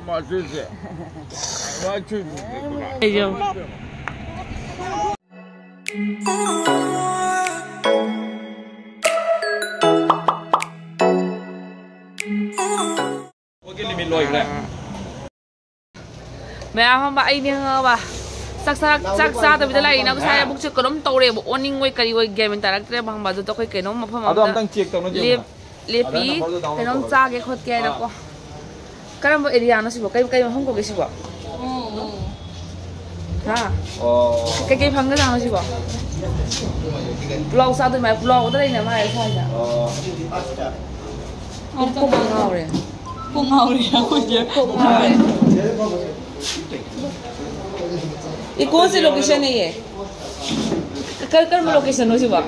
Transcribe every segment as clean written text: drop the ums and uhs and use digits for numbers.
마주세. 마주. 이죠. 거기 리밀 로이 그래. Mẹ không bà ai nè bà sắc xa từ bây giờ nó sai bốc chưa có đống tàu đấy bộ owning quay cái game mình tại đó bằng bà tôi quay cái nó mà phải mà liệp ý cái nó cha cái khót cái đó có cái đó area nó xí bộ cái mà không có cái xí bộ ha cái phăng cái nào nó xí bộ vlog sao từ mày vlog tới đây nè mày sao vậy không có bằng ngầu rồi không ngầu đi không ngầu đấy ये कौन सी location है ये कर में location हो सी बा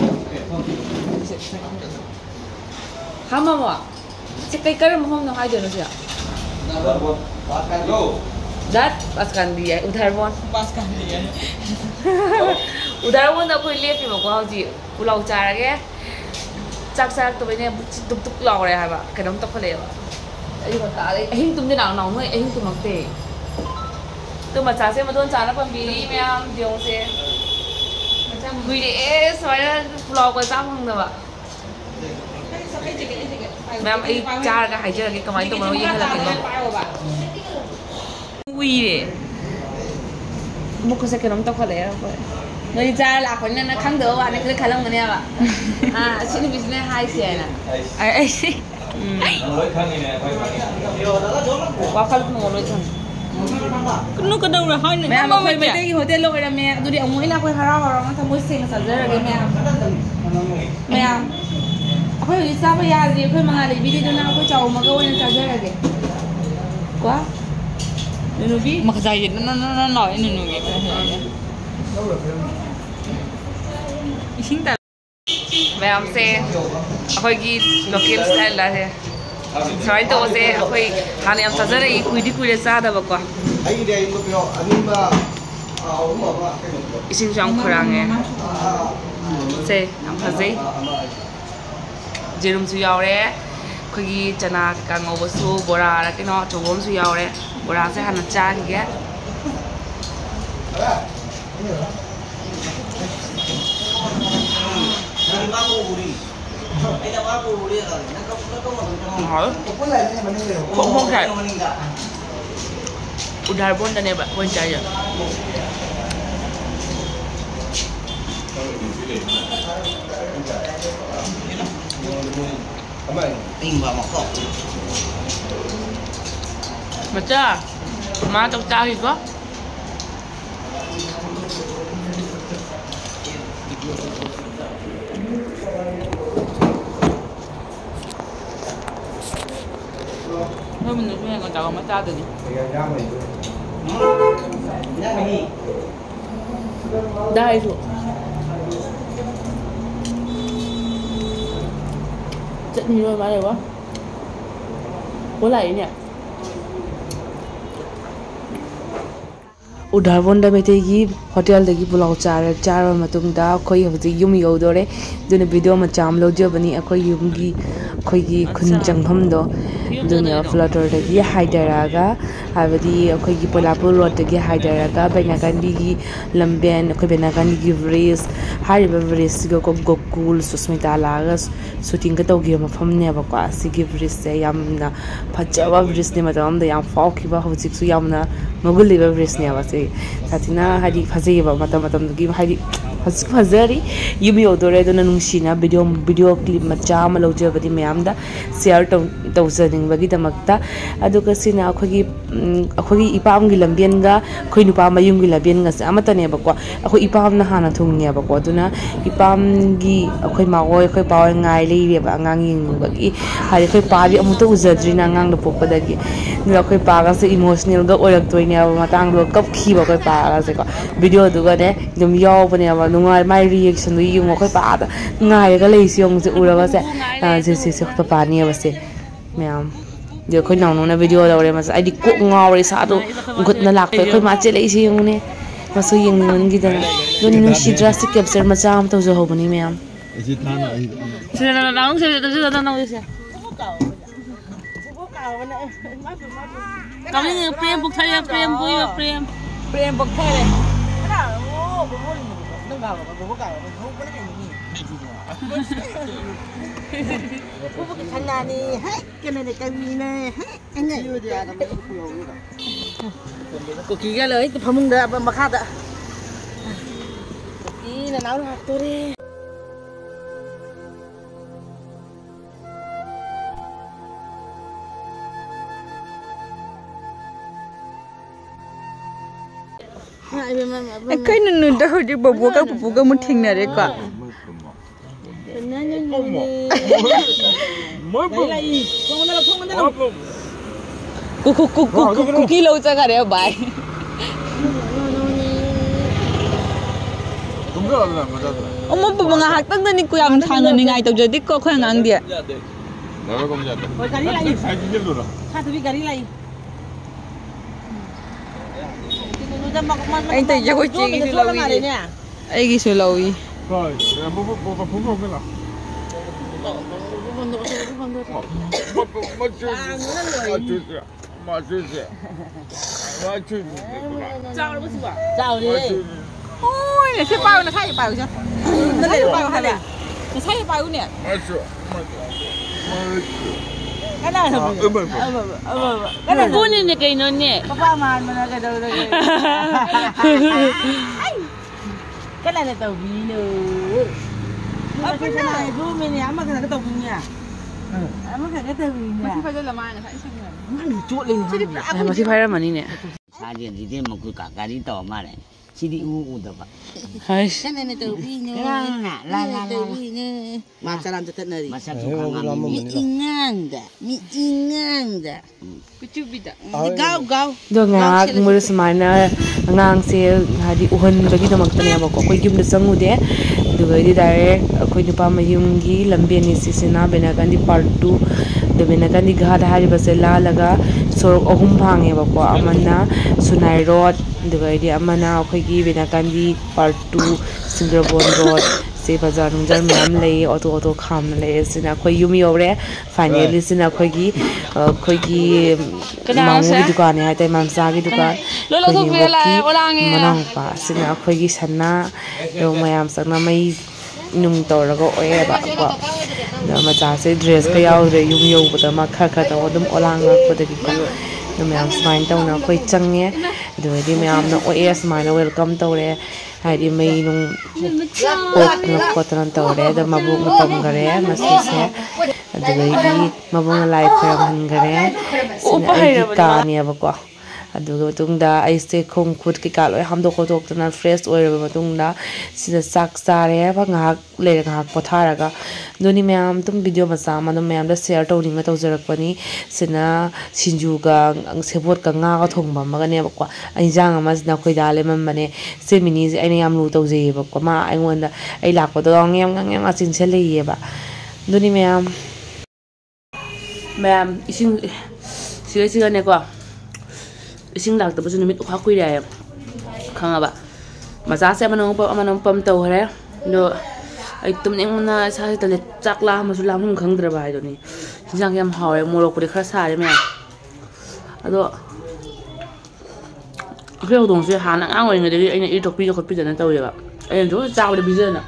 हाँ मामा से कई कर में हम ना हाई देनो Siya that pas kan dia udhar bon da koi lep ma ko haji pulau chara ge chak to bene tuk law re ha ba kadam to khale ba ai ko ta ai hing tum de nang nong noi ai hing tum te तो मचा से मधुन चाना पर बीरी में हम जों से मचा बीरी सोया फ्लॉग को साफ हम दबा मैं हम एक चार का हाइजर के कमाई तो मनो ये है लगे वीरे मुझे से क्या नम तो खले यार नई चार लाख वाले ना खांग दो वाले के खालम गने बा सिनी बिजनेस हाई से ना ऐ वाफल को मोलोई था nó có đâu rồi hơi nữa mẹ mà phải về đây hotel lôi là mẹ tôi đi ông ấy là quay hara hara nó thằng mới sinh sản ra rồi mẹ phải đi sao bây giờ gì phải mang lại video nó phải chầu mà cái quên sản ra rồi quá nó biết mặc dài nó nổi nó nghe mẹ ông xe hơi ghi local style là thế Sorry to say, aku hari yang saja ni kuidi sada bakwa. Isin jang kurang say, ang hazay. Jerum su yaw re, kuigi chana kang obasu bora, laki no chogom su yaw re, bora say hana cha kige. Không thể udah pun dan hebat pun cahaya macam mana tak cari kau thôi mình được còn chọn mấy ta từ đi đây rồi rất nhiều mà này quá có lại nhỉ Udharvon da betegi hotel dagi pulau chara matung da khoi hauji yum yodore dune video ma cham lo jo bani akhoi yum gi khoi gi khun changpham do dune flutter dagi haidaraga habadi akhoi gi polapur road dagi haidaraga benagandi gi lamben akhoi benagandi gi race hariba race go gokul susmita laga shooting ka togi mafam ne ba kwa si gi race se yamna phajawa race ne matam da yam fauki ba hauji su yamna mogul liba race ne ba se satina hadi phazei ba matam gi hadi phazari yumi odore dona nungsina video clip macha ma loje badi mayamda share to zaning bagi damakta aduka sina akhoi ipam gi lambian ga khoi nupa mayum gi lambian ga amata ne ba ko akhoi ipam na hana thung ne ba ko duna ipam gi akhoi magoi akhoi paw ngai le re ba angang ying bagi hari akhoi pa ri amuta uzadri na angang do popada gi nu akhoi pa ga se emotional ga orak toine ba matang do kap khi ba akhoi pa ga se ko video du ga ne dum yaw ba ne ba nungai my reaction du yung akhoi pa da ngai ga lei siong se ura ba se pa ni ba se ma'am giờ khơi nào nó video đâu đây mà ai đi cuộn ngò rồi sao đâu gật nó lạc phải khơi mà chết lấy gì không nè mà số yên mình gì đó luôn chỉ drastic capture mà chăm tao giờ hộp này ma'am sẽ là nó sẽ là nó sẽ Kami ni prem buk thai prem bui prem buk thai le. Cô kì cái lời phải mông đợi mà khát ạ. Tí là nấu được tôi đi. Cái này nó đâu chứ bố các muốn thình này đấy cả. Cookie lâu ra cả đấy bài. Ông mà bố ngạc tăng lên cô làm thằng này ngay tao jadi cô khơi ngang dia. Anh thấy cho cô chị cái lâu gì? Anh cái số lâu gì? Rồi, bố không cái nào. Chào đi. Ôi, này xe bao nó thay bao chứ? Nó lấy bao hay là? Nó thay bao nè. Cái này là cái này cuốn như cái nó nhẹ. Papa màn mà cái đâu đây. Cái này là tàu bí nữa. Cái này bố mình nhắm mà cái tàu bí nhỉ? Mà cái tàu bí nhỉ? Phải là mai này phải xem rồi. Nó chuột lên. Này mà phải ra mà nè. Sa chuyện gì thế mà cứ cả cái đi tàu mà này. Chỉ đi u đâu vậy. Hay. Cái này là tàu bí nữa. La. Tàu bí nữa. Mà sao làm cho thật này? Mà sao không làm Mi inganda. Kucubida. Gao. Do ngak mur sumana ngang se hadi uhan bagi damak tane ba ko yum da sangu de du ga di direct koi nupa mayum gi lambe ni sisina bena kan di part 2 de bena kan di gha da hari basela laga sorok ahum bhange ba ko amana sunai road du ga di amana koi gi bena kan di part 2 singrabon road se bazar nungjar mam lei auto kham lei sina koi yum yore finally sina koi gi mamu gi dukan hai tai mamsa gi dukan lo so fe la olang e manang pa sina koi gi sanna do mayam sakna mai nung to ra go e ba ko da ma cha se dress ka yaw re yum yo ba ma kha to dum olang ko de ko do mayam smile to na koi change do di mayam na o es smile welcome to re hai di mai nung ko tan to re da ma bu pam gare ma se se adui mabung live kaya man gare sina ka niya ba ko aduga tungda ai se khong khut ki ka loi hamdo ko tok tan fresh oil ba tungda sina sak sare ba ngak le ngak pothara ga doni myam tum video ma sa ma no myam da share to ning to jarak pani sina sinju ga sebot ka nga ga thong ba ma ga ne ba ko ai jang ma sina khoi da le man mane se mini ai ne yam lu to je ba ko ma ai ngon da ai lak ko to ngem a chin se le ye ba doni myam ising siga ne ko ising lak ta bu numit ukha kui da khanga ba maza se manong pam to hare no ai tum ning na sa ta le chakla ma su lam hum khang dra ba do ni jang yam hawe mo ko de khra sa re me ado reo dong se han ang oi nge de ai ne i tok pi ko pi da na to ye ba ai jo cha de bi je na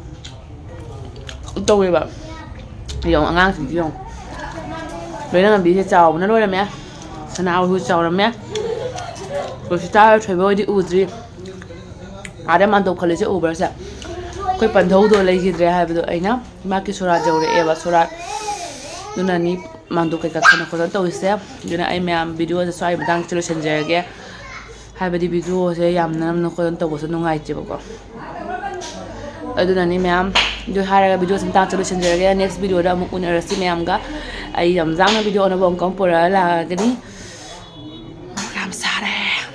to ye ba yong ang si yong bây giờ làm gì thì chào nó đôi là mẹ sao nào hụt chào là mẹ rồi chúng ta phải bơi đi u gì à để mang đồ khởi sẽ u bớt sẽ coi phần thấu đồ lấy gì để hai bên ấy nhá mà cái số ra giàu để em số ra nên là ní mang đồ cái các con có tao sẽ nên là em làm video sẽ xoay đang chơi trên giờ cái hai bên đi video sẽ làm nên nó có tao có sự nông ai chứ bao ở đây là ní mẹ जो हारा video संता चलो चंजर गया next video दा मुकुन रसी में हमगा आई रमजान ना video ना बंकम पोरा ला गनी राम सारे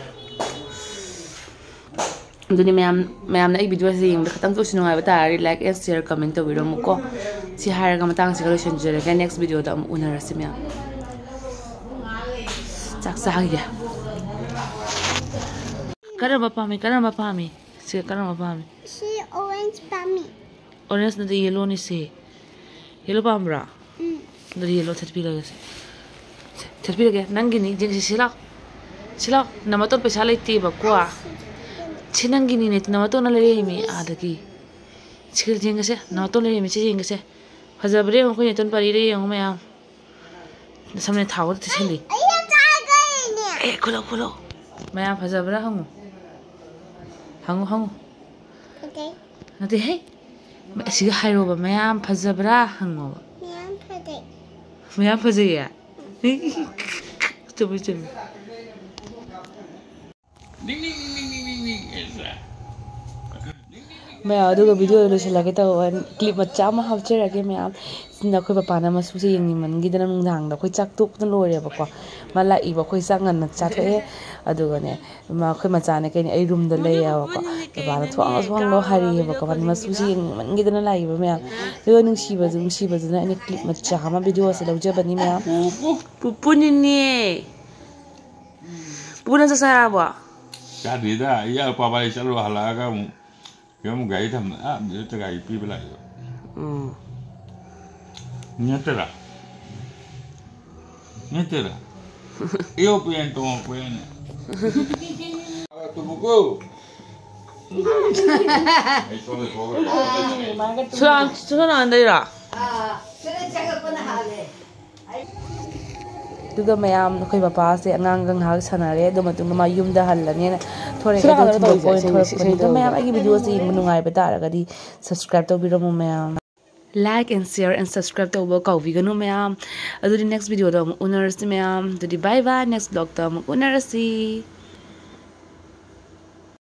दुनी में हम ना एक वीडियो से यंग खतम तो सुनो बता री लाइक एंड शेयर कमेंट तो वीडियो मुको सी हारा का मतंग से चलो चंजर गया नेक्स्ट वीडियो दा मुकुन रसी में चक सा गया करम बापा मी से करम बापा मी She orange pami. Orange na yellow ni se. Yellow pa ambra. Na yellow that pila kasi. ꯊꯠꯄꯤꯔꯒꯦ ꯅꯪꯒꯤꯅꯤ ꯌꯦꯡꯁꯤ ꯁꯤꯂꯥꯎ ꯅꯃꯇꯣꯟ ꯄꯩꯁꯥ ꯂꯩꯇꯦꯕꯀꯣ ꯁꯤ ꯅꯪꯒꯤꯅꯤꯅꯦ ꯅꯃꯇꯣꯟꯅ ꯂꯩꯔꯤꯃꯤ ꯑꯥꯗꯒꯤ ꯁꯤ ꯌꯦꯡꯒꯁꯦ ꯅꯃꯇꯣꯟ ꯂꯩꯔꯤꯃꯤ ꯁꯤ ꯌꯦꯡꯒꯁꯦ ꯐꯖꯕ꯭ꯔꯦ ꯌꯦꯡꯉꯣ ꯑꯩꯈꯣꯏ ꯅꯦꯇꯣꯟ ꯄꯥꯔꯤꯔ ꯌꯦꯡꯉꯣ ꯃꯌꯥꯝ ꯁꯝꯅ ꯊꯥꯎꯗ ꯇꯩꯁꯜꯂꯤ ꯈꯨꯂꯣ ꯃꯌꯥꯝ ꯐꯖꯕ꯭ꯔꯥ ꯍꯪꯉꯨ ꯅꯠꯇꯦ ꯍꯦ ꯑꯁꯤꯒ ꯍꯥꯏꯔꯣꯕ ꯃꯌꯥꯝ ꯐꯖꯕ꯭ꯔꯥ ꯍꯪꯉꯣꯕ ꯃꯌꯥꯝ ꯐꯖꯩꯌꯦ ꯆꯨꯝꯃꯤ ꯃꯌꯥꯝ ꯑꯗꯨꯒ ꯚꯤꯗꯤꯑꯣ ꯂꯣꯏꯁꯤꯜꯂꯒꯦ ꯇꯧꯕ ꯀ꯭ꯂꯤꯞ ꯃꯆꯥ ꯑꯃ ꯍꯥꯞꯆꯔꯒꯦ ꯃꯌꯥꯝ ꯁꯤꯅ ꯑꯩꯈꯣꯏ ꯄꯄꯥꯅ ꯃꯁꯨꯁꯦ ꯌꯦꯡꯅꯤꯡꯃꯟꯈꯤꯗꯅ ꯅꯨꯡꯗꯥꯡꯗ ꯑꯩꯈꯣꯏ ꯆꯥꯛ ꯇꯣꯛꯄꯅ ꯂꯣꯏꯔꯦꯕꯀꯣ ꯃꯥ ꯂꯥꯛꯏꯕ ꯑꯩꯈꯣꯏ ꯆꯥꯛ ꯉꯟꯅ ꯆꯥꯊꯣꯛꯑꯦ ꯑꯗꯨꯒꯅꯦ ꯑꯩꯈꯣꯏ ꯃꯆꯥꯅꯦ ꯀꯩꯅꯤ ꯑꯩ ꯔꯨꯝꯗ ꯂꯩꯌꯦꯕꯀꯣ ꯄꯄꯥꯅ ꯊꯣꯡꯉꯣ ꯍꯥꯏꯔꯤꯑꯕꯀꯣ ꯃꯥꯅ ꯃꯁꯨꯁꯦ ꯌꯦꯡꯅꯤꯡꯃꯟꯈꯤꯗꯅ ꯂꯥꯛꯏꯕ ꯃꯌꯥꯝ ꯑꯗꯨꯒ ꯅꯨꯡꯁꯤꯕꯗꯨꯅ ꯑꯩꯅ ꯀ꯭ꯂꯤꯞ ꯃꯆꯥ ꯑꯃ ꯚꯤꯗꯤꯑꯣꯁꯦ ꯂꯧꯖꯕꯅꯤ ꯃꯌꯥꯝ ꯄꯨꯄꯨꯅꯤꯅꯦ ꯄꯨꯄꯨꯅ ꯆꯥꯛ ꯆꯥꯔꯕꯣ ꯆꯥꯗ꯭ꯔꯤꯗ ꯑꯩ ꯄꯥꯕꯥꯏ ꯆꯠꯂꯨ ꯍꯜꯂꯛꯑꯒ ꯑꯃꯨꯛ ꯒꯥꯔꯤ ꯊꯝꯅ ꯑꯗꯨꯗ ꯒꯥꯔꯤ ꯄꯤꯕ ꯂꯥꯛꯏꯕ ꯅꯠꯇꯦꯔꯥ eu pinto uma pena tu buku sunan andira ꯑꯗꯨꯒ ꯃꯌꯥꯝ ꯑꯩꯈꯣꯏ ꯄꯄꯥꯁꯦ ꯑꯉꯥꯡꯒ ꯉꯥꯏꯍꯥꯛ ꯁꯥꯟꯅꯔꯦ ꯑꯗꯨ ꯃꯇꯨꯡꯗ ꯃꯥ ꯌꯨꯝꯗ ꯍꯜꯂꯅꯤꯅ ꯊꯣꯔꯛꯄꯅꯤꯗ ꯃꯌꯥꯝ ꯑꯩꯒꯤ ꯚꯤꯗꯤꯑꯣꯁꯦ ꯌꯦꯡꯕ ꯅꯨꯡꯉꯥꯏꯕ ꯇꯥꯔꯒꯗꯤ ꯁꯕꯁꯀ꯭ꯔꯥꯏꯕ ꯇꯧꯕꯤꯔꯝꯃꯨ ꯃꯌꯥꯝ ꯂꯥꯏꯛ ꯑꯦꯟ ꯁꯤꯌꯔ ꯑꯦꯟ ꯁꯕꯁꯀ꯭ꯔꯥꯏꯕ ꯇꯧꯕ ꯀꯥꯎꯕꯤꯒꯅꯨ ꯃꯌꯥꯝ ꯑꯗꯨꯗꯤ ꯅꯦꯛꯁ ꯚꯤꯗꯤꯑꯣꯗ ꯑꯃꯨꯛ ꯎꯅꯔꯁꯤ ꯃꯌꯥꯝ ꯑꯗꯨꯗꯤ ꯕꯥꯏ ꯕꯥꯏ ꯅꯦꯛꯁ ꯕ꯭ꯂꯣꯛꯇ ꯑꯃꯨꯛ ꯎꯅꯔꯁꯤ